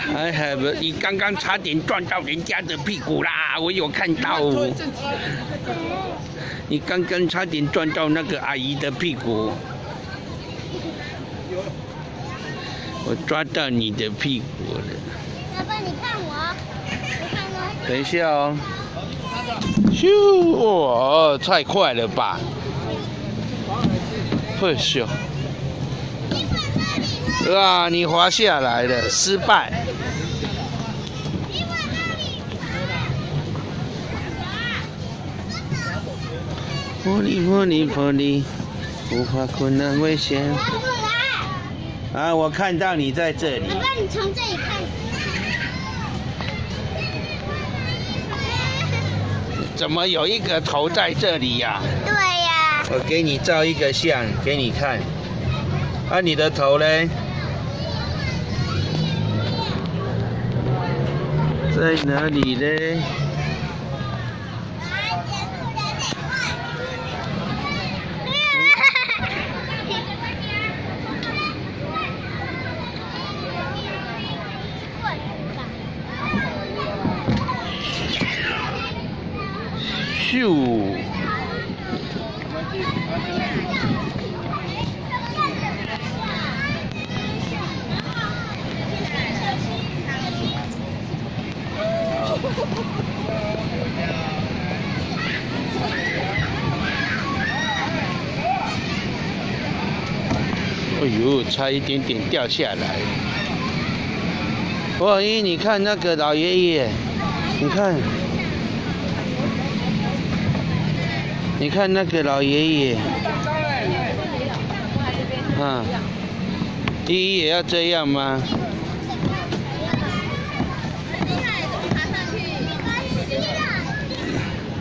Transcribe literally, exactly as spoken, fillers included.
I have， 你刚刚差点撞到人家的屁股啦，我有看到。你刚刚差点撞到那个阿姨的屁股，我抓到你的屁股了。 爸爸，你看我，你看我。 等一下哦。咻！哇，太快了吧！会咻！哇，你滑下来了，失败。玻璃玻璃玻璃，不怕困难危险。啊，我看到你在这里。 爸爸，你从这里看。 怎么有一个头在这里呀、啊？ 对呀、啊。 我给你照一个相给你看。啊，你的头嘞？在哪里嘞？咻！哎呦，差一点点掉下来。哇咦，你看那个老爷爷，你看。你看那个老爷爷，啊，依依也要这样吗？